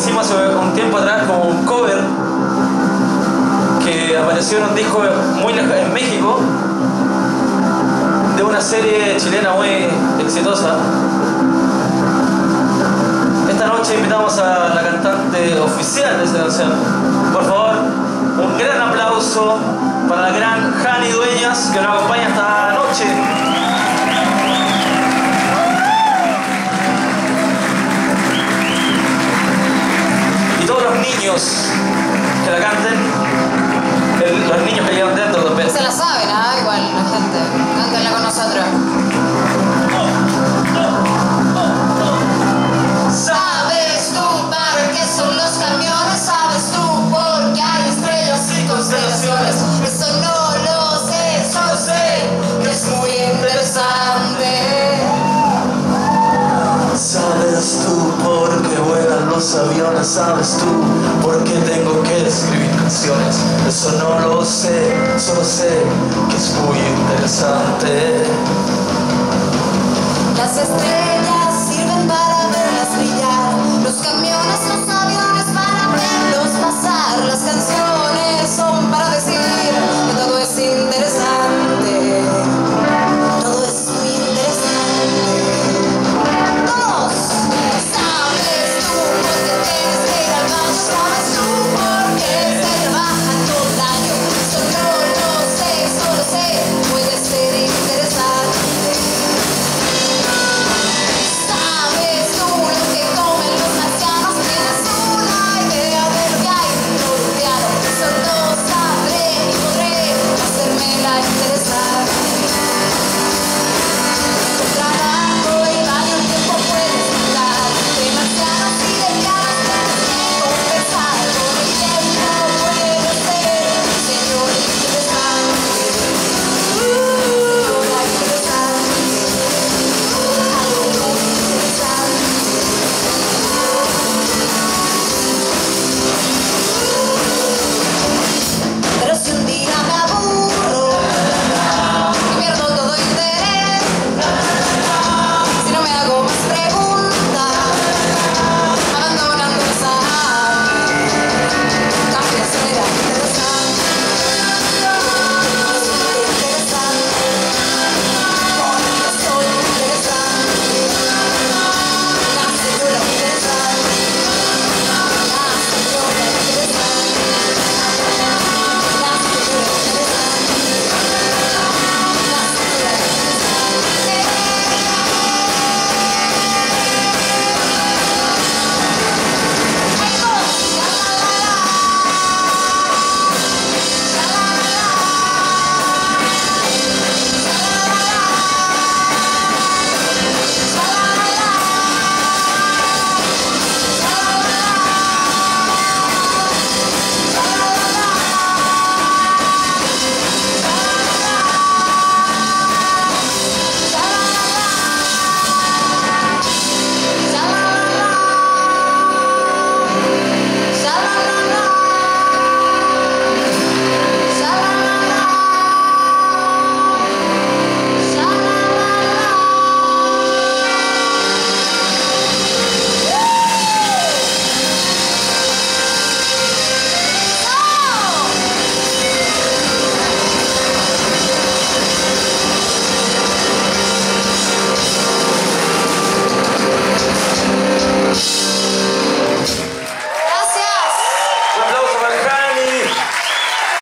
hicimos hace un tiempo atrás como un cover que apareció en un disco muy lejos en México de una serie chilena muy exitosa. Esta noche invitamos a la cantante oficial de esa canción. Por favor, un gran aplauso para la gran Jani Dueñas, que nos acompaña esta noche. Y todos los niños que la canten, los niños que llevan dentro también. Se la saben, ¿ah? Igual la gente. Cántenla con nosotros. ¿Sabes tú para qué son los camiones? ¿Sabes tú por qué hay estrellas y constelaciones? Eso no lo sé, solo sé que es muy interesante. ¿Sabes tú por qué vuelan los aviones? ¿Sabes tú por qué tengo que escribir canciones? Eso no lo sé, solo sé que es muy interesante. Las estrellas